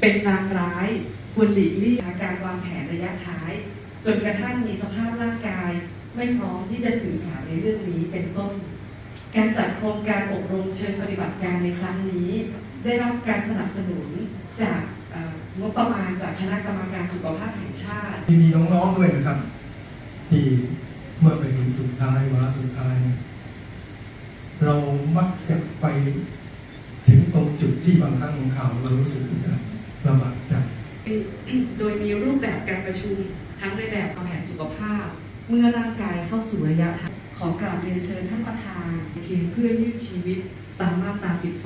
เป็นนางร้ายควรหลีกเลี่ยงการวางแผนระยะท้ายจนกระทั่งมีสภาพร่างกายไม่พร้อมที่จะสื่อสารในเรื่องนี้เป็นต้นการจัดโครงการอบรมเชิงปฏิบัติการในครั้งนี้ได้รับการสนับสนุนจากงบประมาณจากคณะกรรมการสุขภาพแห่งชาติมีน้องๆด้วยนะครับที่เมื่อไปถึงสุดท้ายวาระสุดท้ายเรามักจะไปถึงตรงจุดที่บางครั้งบางคราวเรารู้สึกลำบากใจโดยมีรูปแบบการประชุมทั้งในแบบแผนสุขภาพเมื่อร่างกายเข้าสู่ระยะท้ายขอกราบเรียนเชิญท่านประธานเพียงเพื่อยืดชีวิตตามมาตรา 12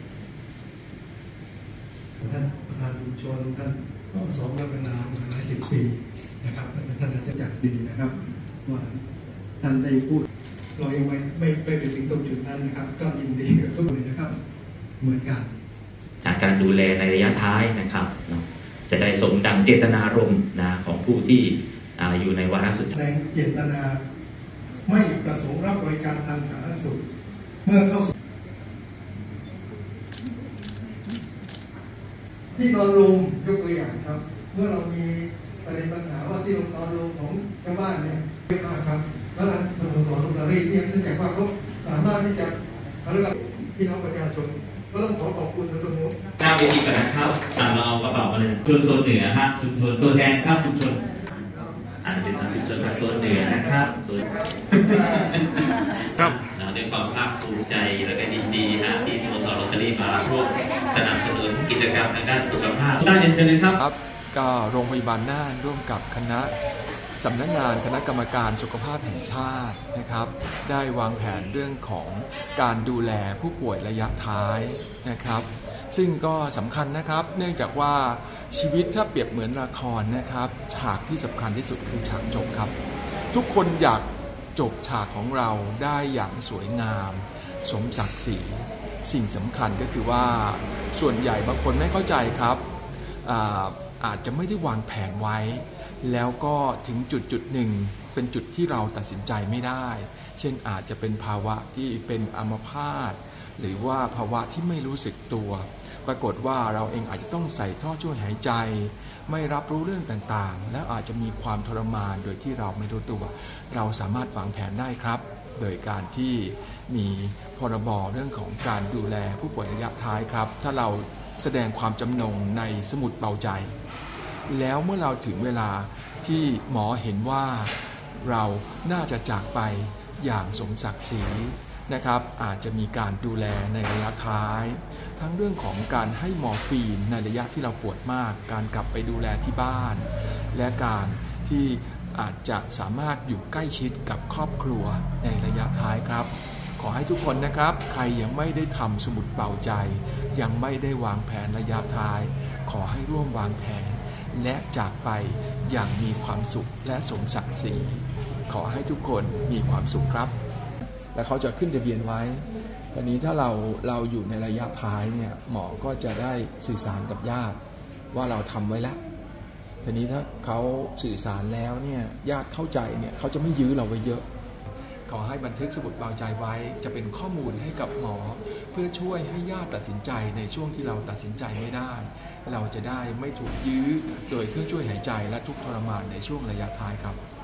ท่านประธานชุมชนท่านสองยอดนานหลาย10 ปีนะครับท่านอาจจะจากดีนะครับว่าท่านได้พูดเรายังไม่ไปถึงตรงจุดนั้นนะครับก็ยินดีกับทุกคนเลยนะครับเหมือนกันการดูแลในระยะท้ายนะครับจะได้สมดังเจตนารมณ์ของผู้ที่อยู่ในวาระสุดท้ายแสดงเจตนาไม่ประสงค์รับบริการทางสาธารณสุขเมื่อเข้าสู่ที่นอนโรงยกตัวอย่างครับเมื่อเรามีประเด็นปัญหาว่าที่นอนโรงของชาวบ้านเนี่ยเยอะมากครับแล้วทางสโมสรลารีเนี่ยเนื่องจากว่าเขาสามารถที่จะเรื่องพี่น้องประชาชนก็ต้องขอบคุณทางสโมสรหน้าเวทีก่อนนะครับเราเอากระเป๋ามาเลยชุมชนเหนือฮะชุมชนตัวแทนครับชุมชนอาจจะเป็นชุมชนโซนเหนือนะครับครับด้วยความภาคภูมิใจและก็ยินดีที่สโมสรลอตเตอรี่มาร่วมสนับสนุนกิจกรรมทางด้านสุขภาพได้เชิญเลยครับก็โรงพยาบาลน่านร่วมกับคณะสำนักงานคณะกรรมการสุขภาพแห่งชาตินะครับได้วางแผนเรื่องของการดูแลผู้ป่วยระยะท้ายนะครับซึ่งก็สำคัญนะครับเนื่องจากว่าชีวิตถ้าเปรียบเหมือนละครนะครับฉากที่สำคัญที่สุดคือฉากจบครับทุกคนอยากจบฉากของเราได้อย่างสวยงามสมศักดิ์ศรีสิ่งสำคัญก็คือว่าส่วนใหญ่บางคนไม่เข้าใจครับอาจจะไม่ได้วางแผนไว้แล้วก็ถึงจุดหนึ่งเป็นจุดที่เราตัดสินใจไม่ได้เช่นอาจจะเป็นภาวะที่เป็นอัมพาตหรือว่าภาวะที่ไม่รู้สึกตัวปรากฏว่าเราเองอาจจะต้องใส่ท่อช่วยหายใจไม่รับรู้เรื่องต่างๆแล้วอาจจะมีความทรมานโดยที่เราไม่รู้ตัวเราสามารถวางแผนได้ครับโดยการที่มีพรบเรื่องของการดูแลผู้ป่วยระยะท้ายครับถ้าเราแสดงความจำนงในสมุดเบาใจแล้วเมื่อเราถึงเวลาที่หมอเห็นว่าเราน่าจะจากไปอย่างสมศักดิ์ศรีนะครับอาจจะมีการดูแลในระยะท้ายทั้งเรื่องของการให้มอร์ฟีนในระยะที่เราปวดมากการกลับไปดูแลที่บ้านและการที่อาจจะสามารถอยู่ใกล้ชิดกับครอบครัวในระยะท้ายครับขอให้ทุกคนนะครับใครยังไม่ได้ทำสมุดเบาใจยังไม่ได้วางแผนระยะท้ายขอให้ร่วมวางแผนและจากไปอย่างมีความสุขและสมศักดิ์ศรีขอให้ทุกคนมีความสุขครับและเขาจะขึ้นทะเบียนไว้ตอนนี้ถ้าเราอยู่ในระยะท้ายเนี่ยหมอก็จะได้สื่อสารกับญาติว่าเราทำไว้แล้วทีนี้ถ้าเขาสื่อสารแล้วเนี่ยญาติเข้าใจเนี่ยเขาจะไม่ยื้อเราไว้เยอะขอให้บันทึกสมุดเบาใจไว้จะเป็นข้อมูลให้กับหมอเพื่อช่วยให้ญาติตัดสินใจในช่วงที่เราตัดสินใจไม่ได้เราจะได้ไม่ถูกยื้อโดยเครื่องช่วยหายใจและทุกข์ทรมานในช่วงระยะท้ายครับ